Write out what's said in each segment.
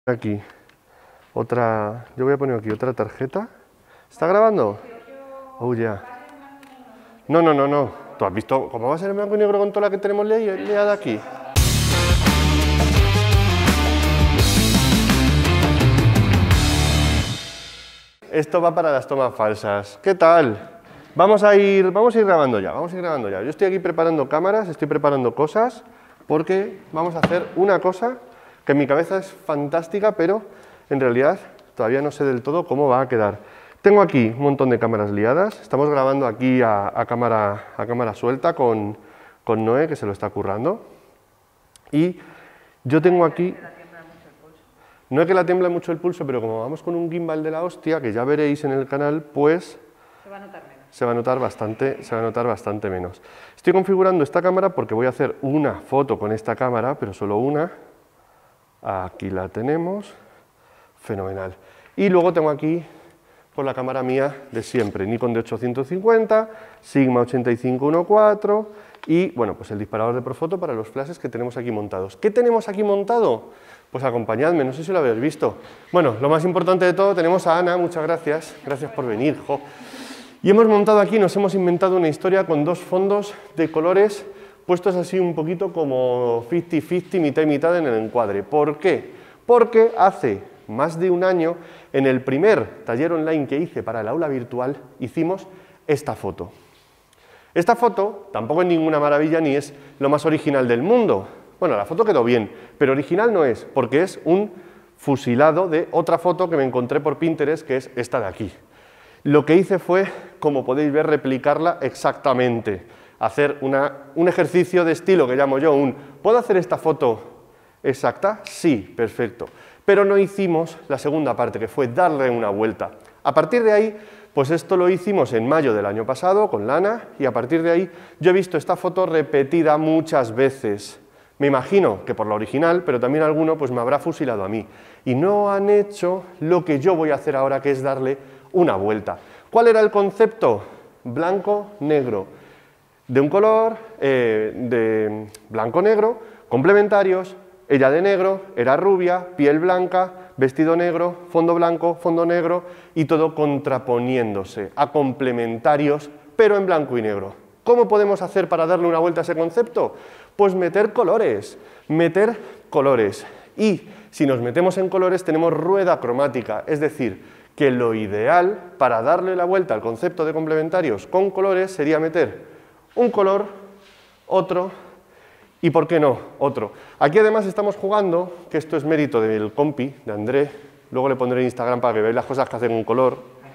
Aquí, otra, yo voy a poner aquí otra tarjeta. ¿Está grabando? Oh, ya. No. ¿Tú has visto cómo va a ser en blanco y negro con toda la que tenemos liada aquí? Esto va para las tomas falsas. ¿Qué tal? Vamos a ir grabando ya, Yo estoy aquí preparando cámaras, estoy preparando cosas, porque vamos a hacer una cosa que en mi cabeza es fantástica, pero en realidad todavía no sé del todo cómo va a quedar. Tengo aquí un montón de cámaras liadas, estamos grabando aquí a cámara suelta con Noé, que se lo está currando. Y yo tengo aquí... No es que la tiembla mucho el pulso, pero como vamos con un gimbal de la hostia, que ya veréis en el canal, pues... Se va a notar menos. Se va a notar bastante menos. Estoy configurando esta cámara porque voy a hacer una foto con esta cámara, pero solo una. Aquí la tenemos. Fenomenal. Y luego tengo aquí por la cámara mía de siempre, Nikon D850, Sigma 8514 y, bueno, pues el disparador de Profoto para los flashes que tenemos aquí montados. ¿Qué tenemos aquí montado? Pues acompañadme, no sé si lo habéis visto. Bueno, lo más importante de todo, tenemos a Ana, muchas gracias por venir, jo. Y hemos montado aquí, nos hemos inventado una historia con dos fondos de colores puestos así un poquito como 50-50, mitad y mitad en el encuadre. ¿Por qué? Porque hace más de un año, en el primer taller online que hice para el aula virtual, hicimos esta foto. Esta foto tampoco es ninguna maravilla ni es lo más original del mundo. Bueno, la foto quedó bien, pero original no es, porque es un fusilado de otra foto que me encontré por Pinterest, que es esta de aquí. Lo que hice fue, como podéis ver, replicarla exactamente. Hacer un ejercicio de estilo que llamo yo ¿puedo hacer esta foto exacta? Sí, perfecto. Pero no hicimos la segunda parte, que fue darle una vuelta. A partir de ahí, pues esto lo hicimos en mayo del año pasado con Lana, y a partir de ahí yo he visto esta foto repetida muchas veces. Me imagino que por la original, pero también alguno pues me habrá fusilado a mí. Y no han hecho lo que yo voy a hacer ahora, que es darle una vuelta. ¿Cuál era el concepto? Blanco-negro. De un color, de blanco-negro, complementarios, ella de negro, era rubia, piel blanca, vestido negro, fondo blanco, fondo negro, y todo contraponiéndose a complementarios, pero en blanco y negro. ¿Cómo podemos hacer para darle una vuelta a ese concepto? Pues meter colores. Y si nos metemos en colores tenemos rueda cromática, es decir, que lo ideal para darle la vuelta al concepto de complementarios con colores sería meter un color, otro y, ¿por qué no?, otro. Aquí además estamos jugando, que esto es mérito del compi, de André, luego le pondré en Instagram para que veáis las cosas que hacen un color.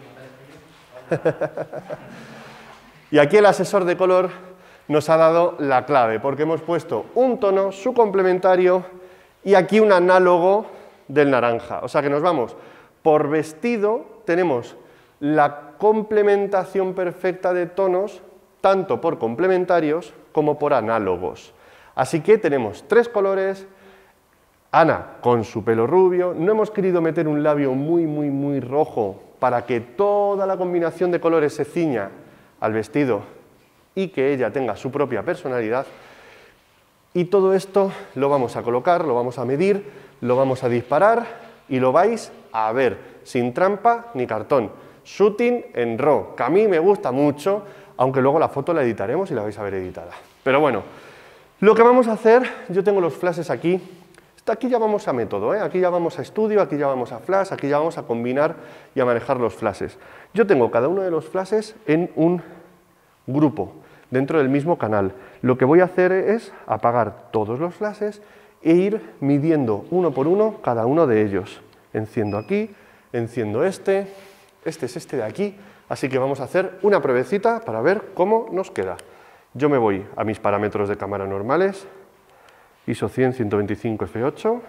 Y aquí el asesor de color nos ha dado la clave, porque hemos puesto un tono, su complementario, y aquí un análogo del naranja. O sea que nos vamos por vestido, tenemos la complementación perfecta de tonos, tanto por complementarios como por análogos. Así que tenemos tres colores, Ana con su pelo rubio, no hemos querido meter un labio muy rojo para que toda la combinación de colores se ciña al vestido y que ella tenga su propia personalidad. Y todo esto lo vamos a colocar, lo vamos a medir, lo vamos a disparar y lo vais a ver, sin trampa ni cartón. Shooting en RAW, que a mí me gusta mucho, aunque luego la foto la editaremos y la vais a ver editada. Pero bueno, lo que vamos a hacer, yo tengo los flashes aquí. Aquí ya vamos a método, aquí ya vamos a estudio, aquí ya vamos a flash, aquí ya vamos a combinar y a manejar los flashes. Yo tengo cada uno de los flashes en un grupo, dentro del mismo canal. Lo que voy a hacer es apagar todos los flashes e ir midiendo uno por uno cada uno de ellos. Enciendo aquí, enciendo este es este de aquí, así que vamos a hacer una pruebecita para ver cómo nos queda. Yo me voy a mis parámetros de cámara normales, ISO 100, 125, f8.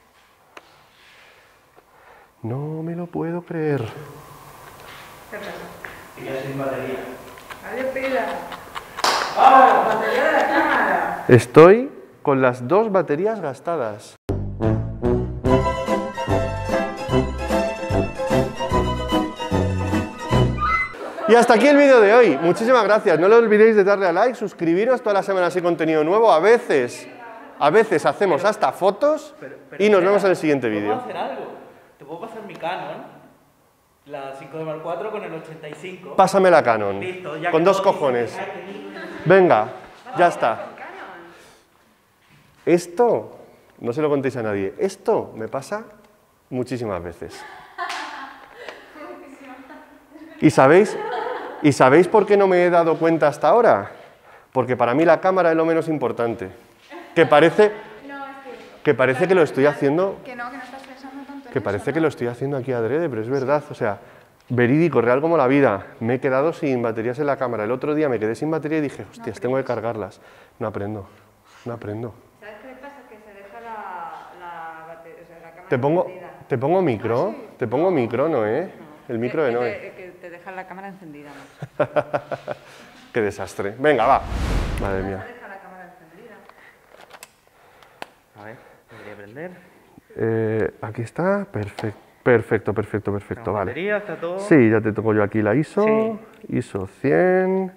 No me lo puedo creer. ¿Qué pasa? Y ya sin batería. Adiós, pila. ¡Ah! ¡Batería de la cámara! Estoy con las dos baterías gastadas. Y hasta aquí el vídeo de hoy. Muchísimas gracias. No lo olvidéis de darle a like, suscribiros, todas las semanas hay contenido nuevo. A veces A veces hacemos hasta fotos y nos vemos en el siguiente vídeo. ¿Puedo hacer algo? Te puedo pasar mi Canon, la 5D4 con el 85. Pásame la Canon, Listo, ya con que 2 todo cojones. dice que hay que- Venga, ya está. Esto, no se lo contéis a nadie, esto me pasa muchísimas veces. ¿Y sabéis por qué no me he dado cuenta hasta ahora? Porque para mí la cámara es lo menos importante. Que parece que lo estoy haciendo, Que no estás pensando tanto en que eso, parece ¿no? que lo estoy haciendo aquí adrede, pero es verdad, o sea, verídico, real como la vida. Me he quedado sin baterías en la cámara. El otro día me quedé sin batería y dije, hostias, tengo que cargarlas. No aprendo. ¿Sabes qué pasa? Que se deja la batería, o sea, la cámara ¿Te encendida. pongo micro? ¿Te pongo micro, Noé? El micro de Noé. Que te deja la cámara encendida, ¿no? Qué desastre. Venga, va. Madre mía. Deja la cámara encendida. A ver, debería prender. Aquí está. Perfecto, La vale. batería, está todo. Sí, ya te toco yo aquí la ISO. Sí. ISO 100.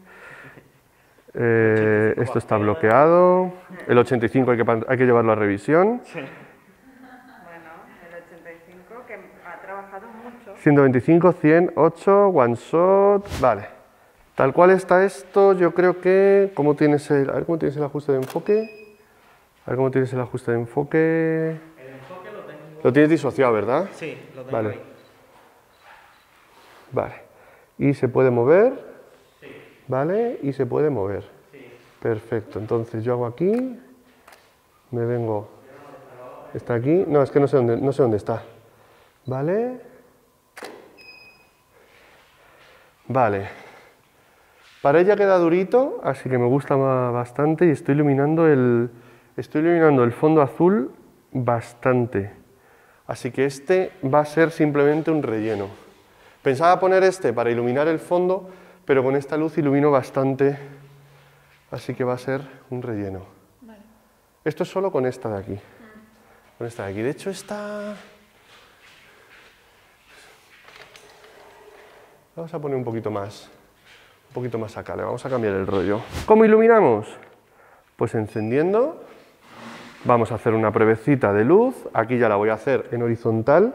Esto está bloqueado. El 85 hay que llevarlo a revisión. Sí. Bueno, el 85, que ha trabajado mucho. 125, 100, 8, one shot. Vale. Tal cual está esto, yo creo que... A ver cómo tienes el ajuste de enfoque. A ver cómo tienes el ajuste de enfoque. El enfoque lo tengo. Lo tienes disociado, ¿verdad? Sí, lo tengo Vale. ahí. Vale. Y se puede mover. Sí, Vale. Y se puede mover. sí. Perfecto. Entonces yo hago aquí. Me vengo. ¿Está aquí? No, es que no sé dónde está. Vale. Vale. Para ella queda durito, así que me gusta bastante y estoy iluminando el fondo azul bastante. Así que este va a ser simplemente un relleno. Pensaba poner este para iluminar el fondo, pero con esta luz ilumino bastante, así que va a ser un relleno. Vale. Esto es solo con esta de aquí. Con esta de aquí. De hecho, esta... Vamos a poner un poquito más acá, le vamos a cambiar el rollo. ¿Cómo iluminamos? Pues encendiendo, vamos a hacer una pruebecita de luz, aquí ya la voy a hacer en horizontal,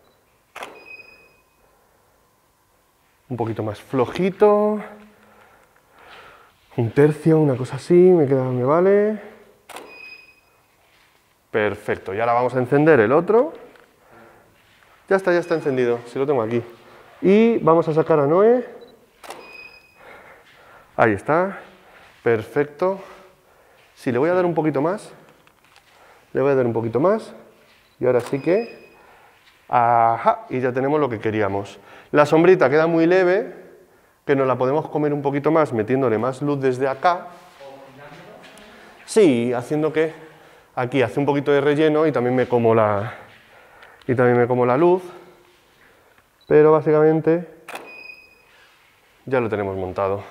un poquito más flojito, un tercio, una cosa así, me vale. Perfecto, y ahora vamos a encender el otro. Ya está encendido, si lo tengo aquí. Y vamos a sacar a Noé. Ahí está, perfecto. Sí, le voy a dar un poquito más. Le voy a dar un poquito más. Y ahora sí que... ¡Ajá! Y ya tenemos lo que queríamos. La sombrita queda muy leve, que nos la podemos comer un poquito más metiéndole más luz desde acá. Sí, haciendo que aquí hace un poquito de relleno y también me como la luz. Pero básicamente ya lo tenemos montado.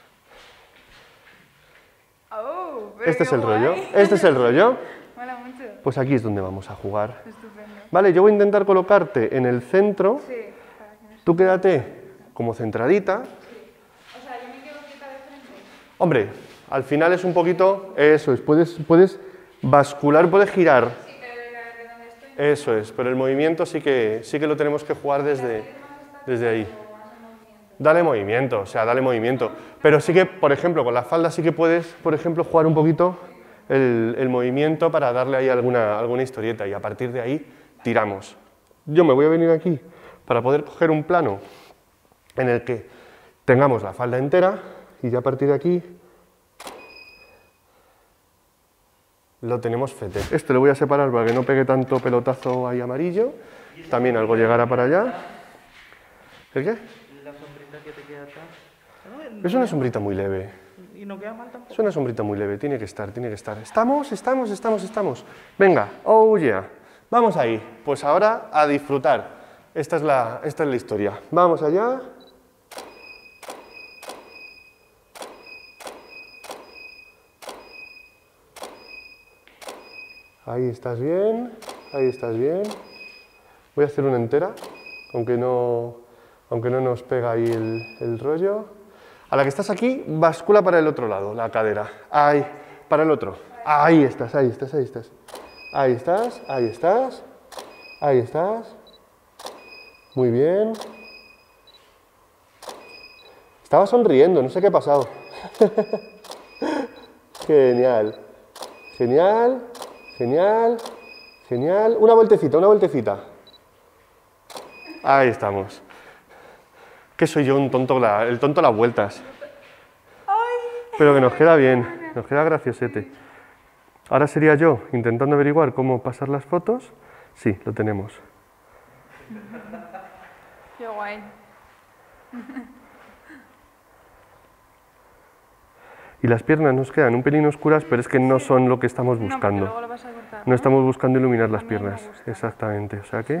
Oh, pero Este es qué el rollo. guay. Este es el rollo. Mola mucho. Pues aquí es donde vamos a jugar. Estupendo. Vale, yo voy a intentar colocarte en el centro. Sí, para que no se... Tú quédate como centradita. O sea, yo me quedo quieta de frente. Hombre, al final es un poquito... Eso es, puedes bascular, puedes girar. Sí, pero de donde estoy... Eso es, pero el movimiento sí que lo tenemos que jugar desde ahí. Dale movimiento, o sea, dale movimiento. Pero sí que, por ejemplo, con la falda sí que puedes, por ejemplo, jugar un poquito el movimiento para darle ahí alguna historieta y a partir de ahí tiramos. Yo me voy a venir aquí para poder coger un plano en el que tengamos la falda entera y ya a partir de aquí lo tenemos fete. Este lo voy a separar para que no pegue tanto pelotazo ahí amarillo. También algo llegará para allá. ¿El qué? La sombrita que te queda atrás. Es una sombrita muy leve. Y no queda mal tampoco. Es una sombrita muy leve, tiene que estar. ¿Estamos? Venga, oh yeah. Vamos ahí. Pues ahora a disfrutar. Esta es la historia. Vamos allá. Ahí estás bien, ahí estás bien. Voy a hacer una entera, aunque no nos pega ahí el rollo. A la que estás aquí, bascula para el otro lado, la cadera. Ahí, para el otro. Ahí estás, ahí estás, ahí estás. Ahí estás, ahí estás. Ahí estás. Muy bien. Estaba sonriendo, no sé qué ha pasado. Genial. Genial, genial, genial. Una vueltecita, una vueltecita. Ahí estamos. Que soy yo un tonto, el tonto a las vueltas. Pero que nos queda bien, nos queda graciosete. Ahora sería yo intentando averiguar cómo pasar las fotos. Sí, lo tenemos. Qué guay. Y las piernas nos quedan un pelín oscuras, pero es que no son lo que estamos No, porque buscando. luego lo vas a cortar, No estamos buscando iluminar las A mí me piernas. gusta. Exactamente, o sea que... Sí.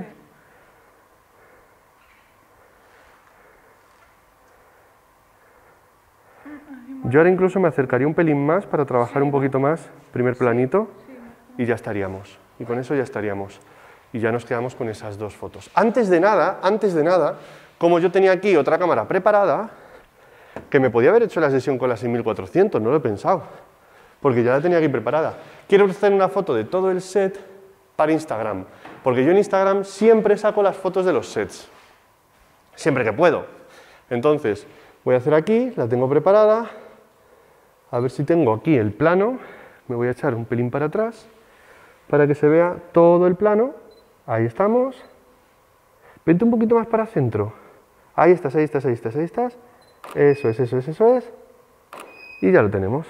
Yo ahora incluso me acercaría un pelín más para trabajar un poquito más, primer planito, y ya estaríamos. Y con eso ya estaríamos. Y ya nos quedamos con esas dos fotos. Antes de nada, como yo tenía aquí otra cámara preparada, que me podía haber hecho la sesión con la 6400, no lo he pensado, porque ya la tenía aquí preparada. Quiero hacer una foto de todo el set para Instagram, porque yo en Instagram siempre saco las fotos de los sets, siempre que puedo. Entonces, voy a hacer aquí, la tengo preparada, a ver si tengo aquí el plano, me voy a echar un pelín para atrás, para que se vea todo el plano. Ahí estamos. Vente un poquito más para el centro. Ahí estás, ahí estás, ahí estás, ahí estás. Eso es, eso es, eso es. Y ya lo tenemos.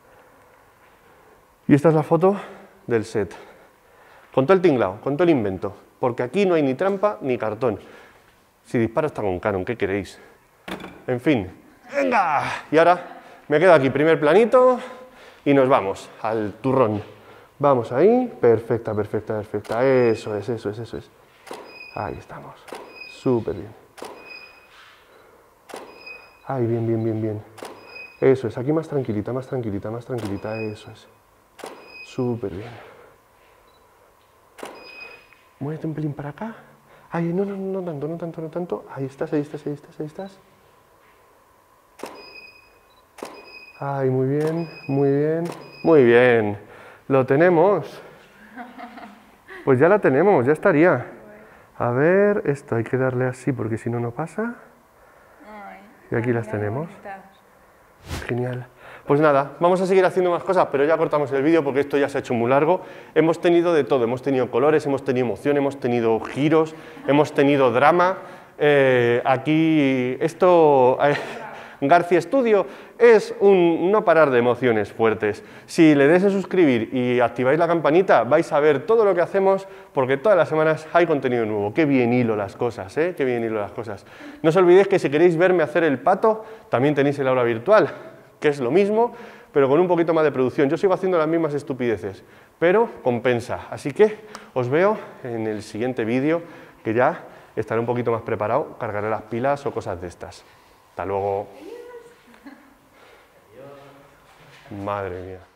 Y esta es la foto del set. Con todo el tinglao, con todo el invento. Porque aquí no hay ni trampa ni cartón. Si disparo está con Canon, ¿qué queréis? En fin. ¡Venga! Y ahora me quedo aquí, primer planito, y nos vamos al turrón. Vamos ahí. Perfecta, perfecta, perfecta. Eso es, eso es, eso es. Ahí estamos. Súper bien. Ay, bien, bien, bien, bien. Eso es, aquí más tranquilita, más tranquilita, más tranquilita. Eso es. Súper bien. Muévete un pelín para acá. Ay, no, no, no tanto, no tanto, no tanto. Ahí estás, ahí estás, ahí estás, ahí estás. Ay, muy bien, muy bien, muy bien. Lo tenemos. Pues ya la tenemos, ya estaría. A ver, esto hay que darle así porque si no, no pasa. Y aquí las tenemos. Genial. Pues nada, vamos a seguir haciendo más cosas, pero ya cortamos el vídeo porque esto ya se ha hecho muy largo. Hemos tenido de todo, hemos tenido colores, hemos tenido emoción, hemos tenido giros, hemos tenido drama. Aquí, esto, García Studio es un no parar de emociones fuertes. Si le des a suscribir y activáis la campanita, vais a ver todo lo que hacemos, porque todas las semanas hay contenido nuevo. Qué bien hilo las cosas, ¿eh? Qué bien hilo las cosas. No os olvidéis que si queréis verme hacer el pato, también tenéis el aula virtual, que es lo mismo, pero con un poquito más de producción. Yo sigo haciendo las mismas estupideces, pero compensa. Así que os veo en el siguiente vídeo, que ya estaré un poquito más preparado, cargaré las pilas o cosas de estas. Hasta luego. Madre mía.